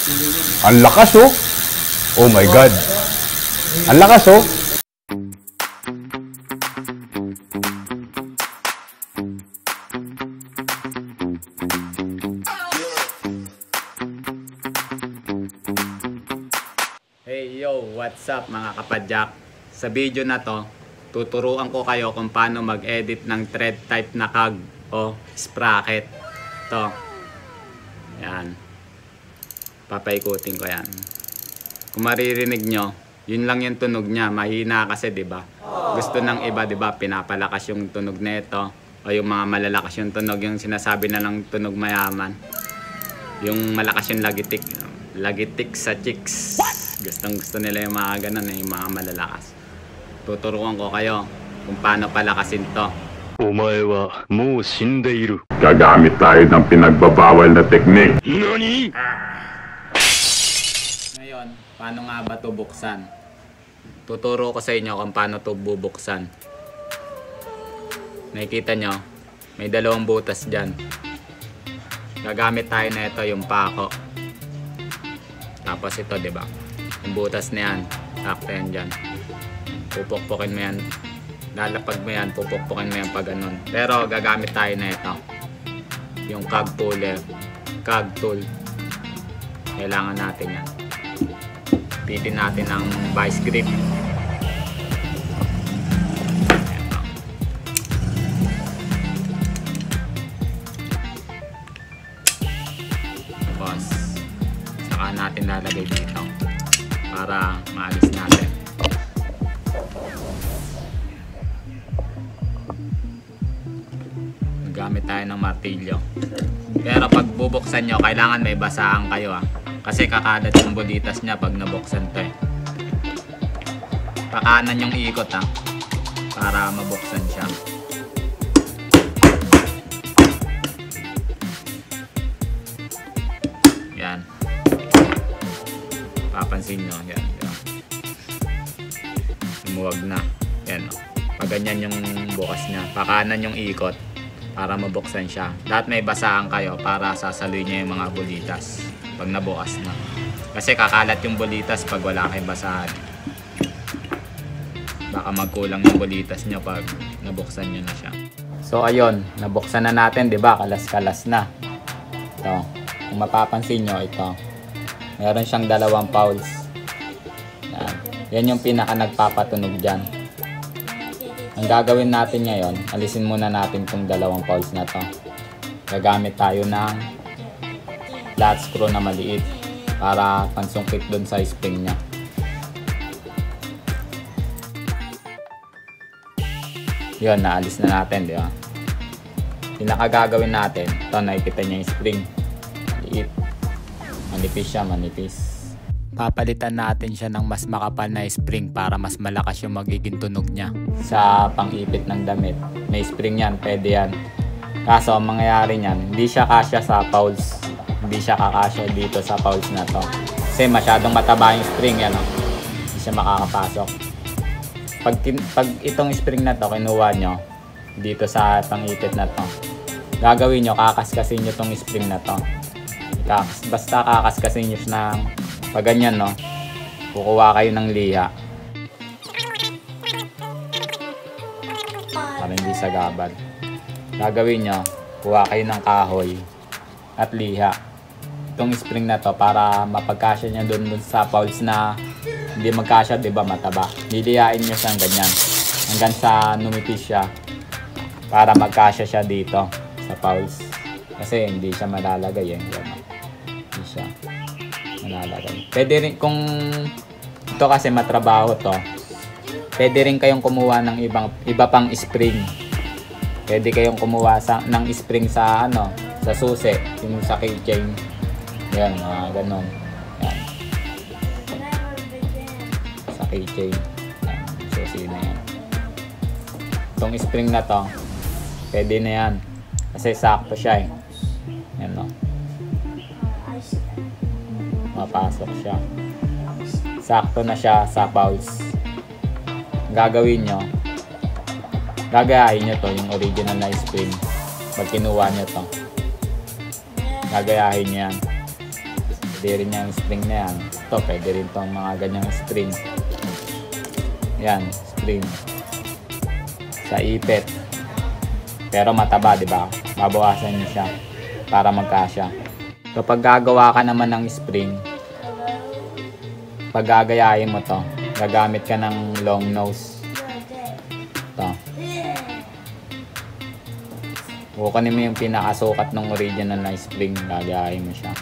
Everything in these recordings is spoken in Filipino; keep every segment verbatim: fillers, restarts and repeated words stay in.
Ang lakas oh. Oh my God. Ang lakas oh. Hey yo, what's up mga kapadyak? Sa video na to, tuturuan ko kayo kung paano mag-edit ng thread type na C A G o sprocket. To. Yan. Papaikutin ko yan. Kung maririnig nyo, yun lang yung tunog niya. Mahina kasi, di ba? Gusto ng iba, di ba? Pinapalakas yung tunog nito. O yung mga malalakas yung tunog. Yung sinasabi na lang tunog mayaman. Yung malakas yung lagitik. Lagitik sa chicks. Gustong gusto nila yung mga ganun eh, yung mga malalakas. Tuturuan ko kayo kung paano palakasin to. Omae wa mou shindeiru. Gagamit tayo ng pinagbabawal na teknik. Nani? Ngayon, paano nga ba ito buksan? Tuturo ko sa inyo kung paano ito bubuksan. Nakikita nyo, may dalawang butas dyan. Gagamit tayo na ito, yung pako. Tapos ito, di ba? Yung butas na yan, sakto yan dyan. Pupukpukin mo yan. Lalapag mo yan, pupukpukin mo yan pag ganun. Pero gagamit tayo na ito. Yung C A G puller. C A G tool. Kailangan natin yan. Pitin natin ang vice grip. Tapos, saka natin lalagay dito. Para maalis natin. Gamit tayo ng martilyo. Pero pag bubuksan nyo, kailangan may basahan kayo ah. Kasi kakalat yung bulitas nya pag nabuksan to eh. Pakanan yung ikot ah. Para mabuksan siya. Yan. Papansin nyo. Yan. Yan. Lumuwag na. Yan oh. Pag ganyan yung bukas nya. Pakanan yung ikot. Para mabuksan siya. Lahat may basahan kayo para sasaloy niya yung mga bulitas pag nabukas na. Kasi kakalat yung bulitas pag wala kayong basahan. Baka magkulang yung bulitas nyo pag nabuksan nyo na siya. So ayun, nabuksan na natin, di ba? Kalas-kalas na. Ito. Kung mapapansin nyo, ito. Meron siyang dalawang fouls. Yan. Yan yung pinaka nagpapatunog dyan. Ang gagawin natin ngayon, alisin muna natin itong dalawang fouls na to. Gagamit tayo ng flat screw na maliit para pansungkit dun sa spring nya. Yun, naalis na natin, di ba? Pinakagagawin natin, ito nakikita niya yung spring. Maliit. Manipis siya, manipis. Papalitan natin siya ng mas makapal na spring para mas malakas yung magiging tunog niya. Sa pang-ipit ng damit, may spring yan, pwede yan. Kaso ang mangyayari niyan, hindi siya kasya sa fouls. Hindi siya kakasya dito sa fouls na to. Kasi masyadong mataba yung spring yan. Oh. Hindi siya makakapasok. Pag, pag itong spring na to, kinuha nyo dito sa pang-ipit na to, gagawin nyo, kakaskasin nyo itong spring na to. Basta kakaskasin nyo ng pag ganyan, no, kukuha kayo ng liha para hindi sagabal. Gagawin nyo, kuha kayo ng kahoy at liha. Itong spring na to para mapagkasya nyo dun, dun sa fouls na hindi magkasya, diba mataba. Lilihain nyo siyang ganyan hanggang sa numipis siya para magkasya siya dito sa fouls. Kasi hindi siya malalagay eh. Hindi siya malalagay. Pwede rin kung ito kasi matrabaho to, pwede rin kayong kumuha ng ibang iba pang spring. Pwede kayong kumuha sa, ng spring sa ano, sa susi, yung sa keychain. Yan, mga ganon. Yan. Sa keychain. Yan, susi na yan. Itong spring na to, pwede na yan. Kasi sakto siya eh. Yan no. Mapasok siya. Sakto na siya sa fouls. Gagawin nyo, gagayahin nyo to, yung original na spring. Pag kinuha nyo to, gagayahin nyo yan. Pwede rin yung spring na yan. Ito, pwede rin itong mga ganyang spring. Yan, spring. Sa ipit. Pero mataba, di ba? Babawasan niyo siya para magkasya. Kapag gagawa ka naman ng spring, pag gagayahin mo to, gagamit ka ng long nose. Ito. Kukunin mo yung pinakasukat ng original na spring, gagayahin mo siya.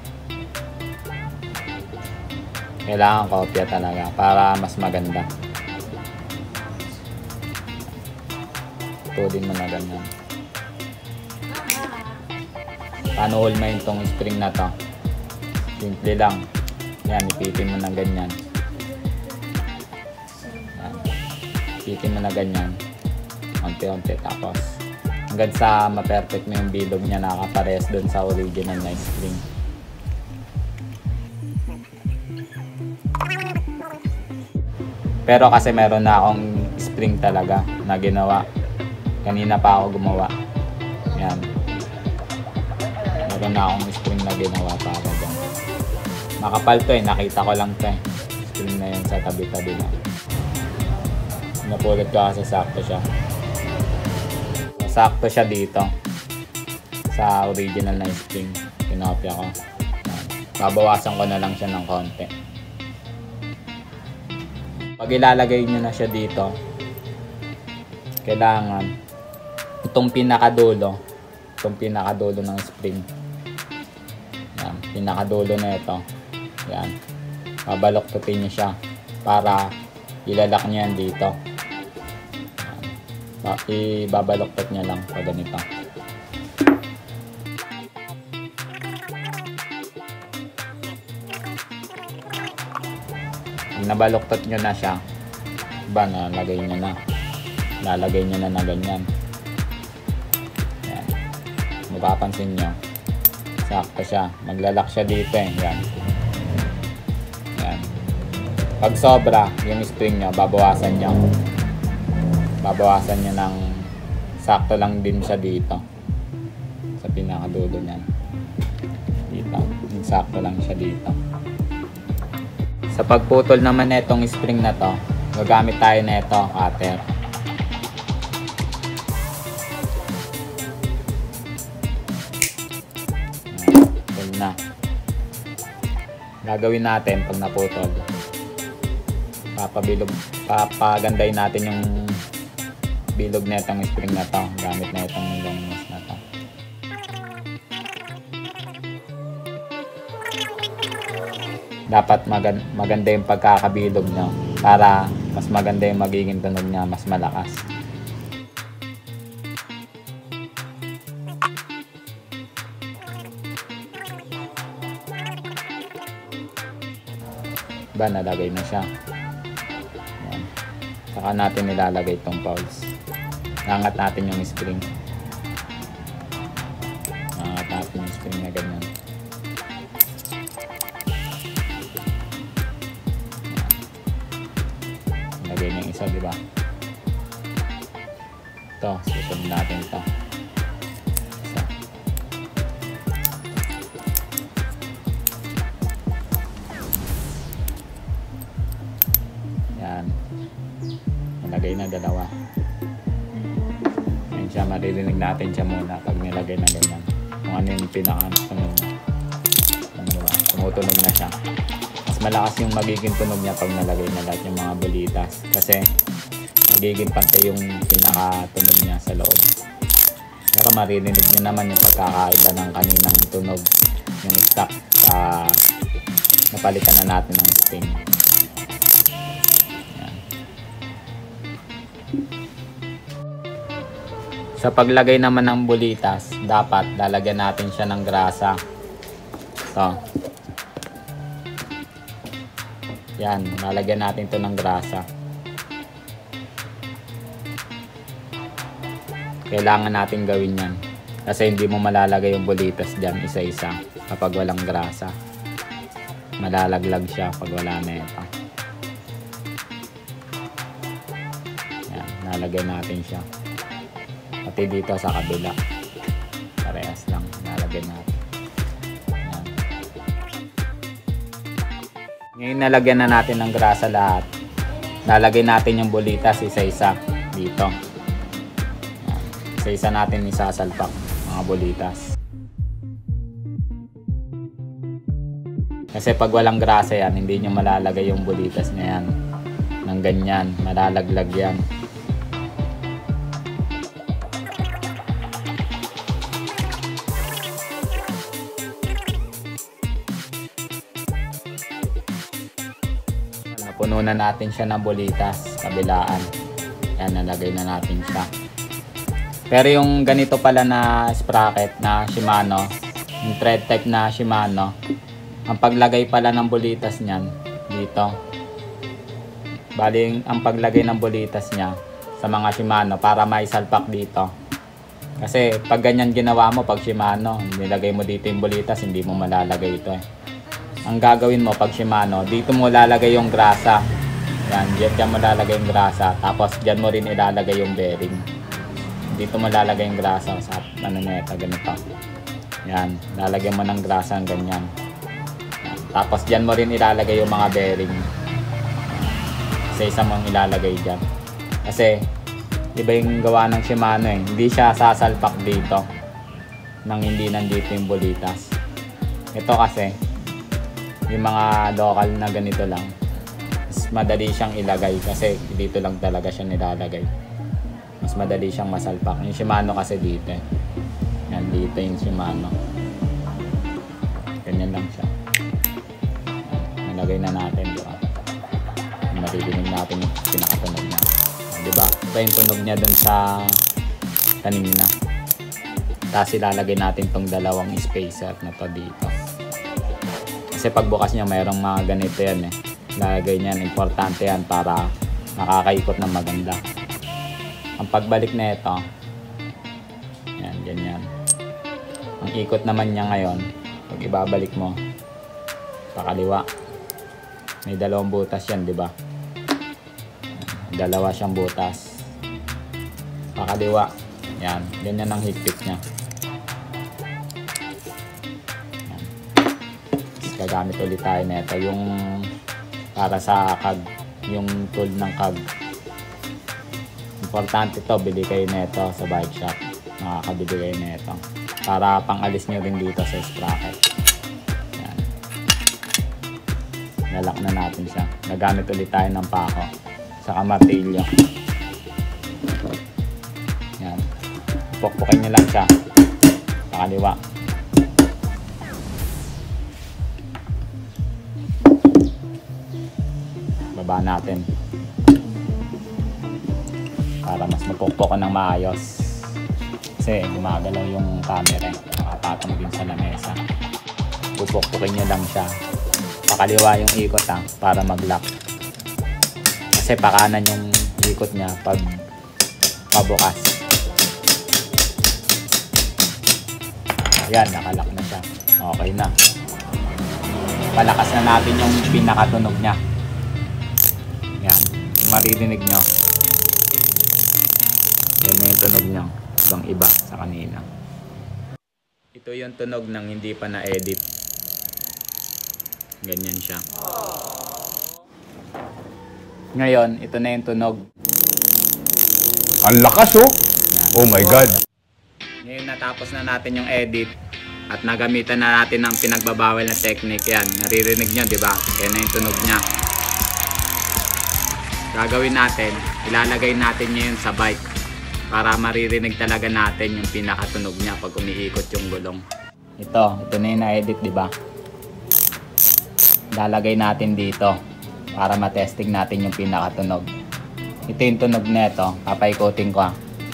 Kailangan kopya talaga para mas maganda. Tulin mo na ganyan. Paano hulmahin tong spring na to? Simple lang. Yan, ipitin mo na ganyan. Yan. Ipitin mo na ganyan. Unti-unti tapos hanggang sa ma-perfect mo yung bilog niya, nakapares doon sa original na spring. Pero kasi meron na akong spring talaga na ginawa. Kanina pa ako gumawa. Yan. Meron na akong spring na ginawa para dyan. Makapal to eh. Nakita ko lang to eh. Spring na yun sa tabi-tabi na. Napulot ko kasi sakto siya. Sakto siya dito. Sa original na spring. Pinopya ko. Yan. Babawasan ko na lang siya ng konti. Pag ilalagay nyo na siya dito, kailangan itong pinakadulo, itong pinakadulo ng spring. Yan, pinakadulo na ito. Yan. Babaloktutin nyo siya para ilalak nyo yan dito. Yan. Ibabaloktot nyo lang pag ganito. Pag nabaloktot nyo na siya, ba, nalagay nyo na. Lalagay nyo na na ganyan. Yan. Mapapansin nyo. Sakto siya. Maglalak siya dito eh. Yan. Yan. Pag sobra yung spring nyo, babawasan nyo. Babawasan nyo ng sakto lang din siya dito. Sa pinakadulo niyan. Dito. Sakto lang siya dito. Sa pagputol naman na itong spring na to, gagamit tayo na ito, cutter. Putol na. Gagawin natin pag naputol. Papabilog, papagandahin natin yung bilog na itong spring na to, gamit na itong long nose na to. Dapat maganda yung pagkakabilog nyo para mas maganda yung magiging tunog niya, mas malakas. Ba, nalagay na siya. Ayan. Saka natin nilalagay itong pulse. Nangat natin yung spring. Nangat natin yung spring na ganyan. Lagay niya yung isa, diba? Ito, susunod natin ito. Isa. Yan. Nalagay na dalawa. Yan siya, maririnig natin siya muna pag nilagay na ganyan. Kung ano yung pinaka-tunog niya. Diba? Tumutunog na siya. Mas malakas yung magiging tunog niya pag nalagay na lahat yung mga bulitas kasi magiging pantay yung pinakatunog niya sa loob. Pero maririnig niyo naman yung pagkakaiba ng kaninang tunog, yung stock sa napalitan na natin ng spring. Yan. Sa paglagay naman ng bulitas, dapat lalagyan natin siya ng grasa. So, yan, lalagyan natin ito ng grasa. Kailangan natin gawin yan kasi hindi mo malalagay yung bulitas dyan isa-isa kapag walang grasa. Malalaglag siya pag wala na ito. Yan, nalagay natin siya pati dito sa kabila, parehas lang nalagay natin. Yan. Ngayon nalagyan na natin ng grasa lahat. Lalagay natin yung bulitas isa-isa dito. Isa-isa natin isasalpak mga bulitas. Kasi pag walang grasa yan, hindi nyo malalagay yung bulitas na yan ng ganyan, malalaglag yan. Napuno na natin siya ng bulitas, kabilaan. Yan, nalagay na natin siya. Pero yung ganito pala na sprocket na Shimano, yung thread type na Shimano, ang paglagay pala ng bulitas niyan dito. Bali, ang paglagay ng bulitas niya sa mga Shimano para maisalpak dito. Kasi pag ganyan ginawa mo pag Shimano, nilagay mo dito yung bulitas, hindi mo malalagay ito eh. Ang gagawin mo pag Shimano, dito mo lalagay yung grasa. Yan, dyan, dyan mo lalagay yung grasa. Tapos dyan mo rin ilalagay yung bearing. Dito mo lalagay yung grasa sa ano nito, ganito. Yan, lalagyan mo ng grasa ng ganyan. Yan. Tapos dyan mo rin ilalagay yung mga bearing. Isa-isa mong ilalagay dyan. Kasi iba yung gawa ng Shimano eh. Hindi siya sasalpak dito nang hindi nandito yung bulitas. Ito kasi yung mga local na ganito lang, mas madali siyang ilagay kasi dito lang talaga siya nilalagay. Mas madali siyang masalpak. Yung Shimano kasi dito eh. Yan, dito yung Shimano. Ganyan lang siya. Nalagay na natin, di ba? Maririnig natin yung pinakatunog niya. Di ba? Ito yung tunog niya dun sa kanina. Tapos ilalagay natin tong dalawang spacer na to dito. Kasi pagbukas niya mayroong mga ganito yan eh. Lalagay niyan, importante yan para makakaikot ng maganda. Ang pagbalik na ito, yan, ganyan. Ang ikot naman niya ngayon, pag ibabalik mo, pakaliwa. May dalawang butas yan, di ba? Dalawa siyang butas. Pakaliwa. Yan, ganyan ang higpit niya. Gagamit ulit tayo nito yung para sa kag, yung tool ng kag. Importante to, bili kayo nito sa bike shop. Makakabili kayo nito para pang-alis nyo rin dito sa sprocket. Yan. Nalak na natin siya. Nagamit ulit tayo ng pako saka martilyo. Yan. Pukpukin nyo lang siya pakaliwa. Baba natin para mas mapukpukan ng maayos kasi gumagalaw yung camera eh. Nakapatong din sa lamesa. Pupukpukin nyo lang siya pakaliwa yung ikot ha, para mag-lock kasi pakanan yung ikot niya pag pabukas. Ayan, nakalock na siya. Okay na. Palakas na natin yung pinakatunog niya. Yan, maririnig nyo. Yan na yung tunog nyo. Ibang iba sa kanina. Ito yung tunog ng hindi pa na-edit. Ganyan siya. Ngayon, ito na yung tunog. Ang lakas oh! Yan. Oh my God! Ngayon natapos na natin yung edit at nagamitan na natin ng pinagbabawal na technique. Yan, naririnig nyo, di ba? Yan na yung tunog niya. Gagawin natin, ilalagay natin niya yun sa bike para maririnig talaga natin yung pinakatunog niya pag umiikot yung gulong. Ito, ito na yung na-edit, di ba? Lalagay natin dito para matesting natin yung pinakatunog. Ito yung tunog nito, papaikotin ko.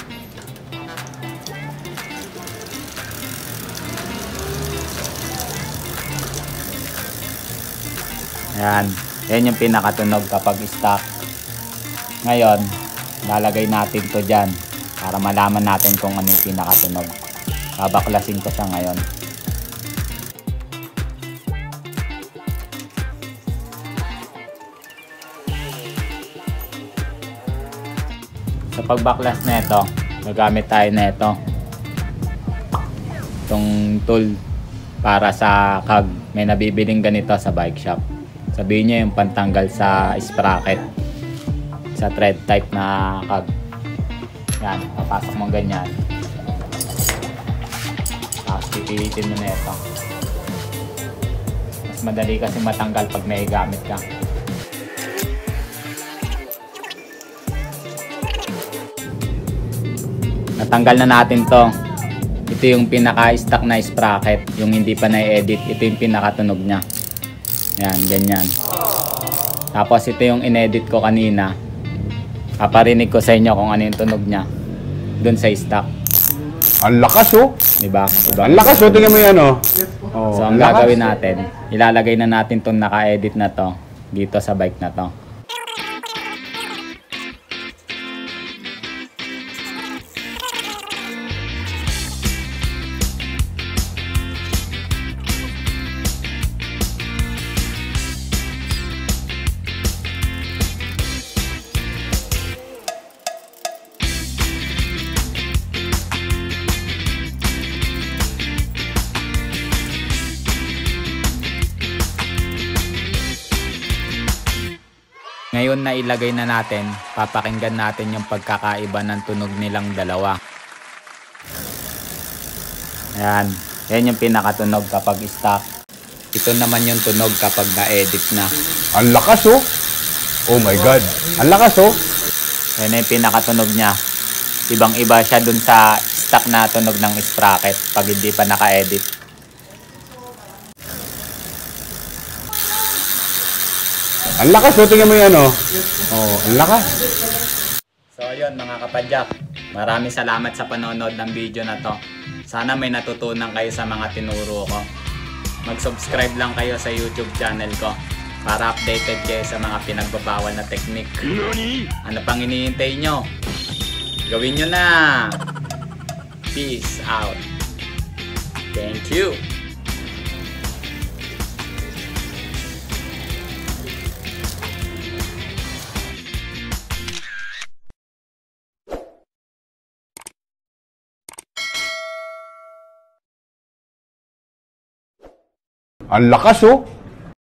Ayan, yan yung pinakatunog kapag stock. Ngayon, lalagay natin to dyan para malaman natin kung ano yung pinakatunog. Babaklasin ko siya ngayon. Sa pagbaklas na ito, gagamit tayo na ito. Itong tool para sa kag. May nabibiling ganito sa bike shop. Sabihin niya yung pantanggal sa sprocket sa thread type na kag. Yan, papasok mo ganyan. Tapos pipilitin mo na ito. Mas madali kasi matanggal pag may gamit ka. Natanggal na natin to. Ito yung pinaka-stock na sprocket, yung hindi pa na-edit. Ito yung pinakatunog niya. Yan, ganyan. Tapos ito yung inedit ko kanina. Paparinig ko sa inyo kung ano yung tunog niya dun sa stock. Ang lakas oh. Diba? Diba? Ang lakas oh. Tingnan mo yan oh. Oh, So ang lakas. gagawin natin, ilalagay na natin tong naka-edit na to dito sa bike na to. Ngayon na ilagay na natin, papakinggan natin yung pagkakaiba ng tunog nilang dalawa. Ayan, yan yung pinakatunog kapag stock. Ito naman yung tunog kapag na-edit na. Ang lakas oh. Oh my God. Ang lakas oh. Yan yung pinakatunog niya. Ibang iba siya dun sa stock na tunog ng sprocket pag hindi pa naka-edit. Ang lakas oh. Tingnan mo yan oh. Oh, ang lakas. So ayun mga kapadyak, maraming salamat sa panonood ng video na to. Sana may natutunan kayo sa mga tinuro ko. Mag-subscribe lang kayo sa YouTube channel ko para updated kayo sa mga pinagbabawal na technique. Ano pang hinihintay nyo? Gawin nyo na! Peace out! Thank you! Ang lakas oh.